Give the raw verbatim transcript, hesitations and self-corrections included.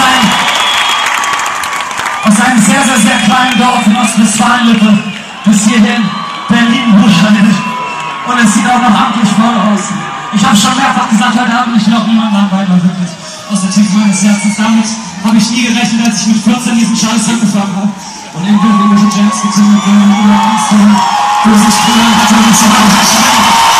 einem, aus einem sehr, sehr, sehr kleinen Dorf in Ostwestfalen-Lippe bis hierhin Berlin-Buschanel. Und es sieht auch noch amtlich voll aus. Ich habe schon mehrfach gesagt, heute Abend, ich will auch niemanden anweiden, wirklich. Aus der Tiefe meines Herzens. Damit habe ich nie gerechnet, als ich mit vierzehn diesen Scheiß angefangen habe. Und irgendwie irgendwelche Jams gezündet, wenn man immer Angst hat, für sich früher hat er mich so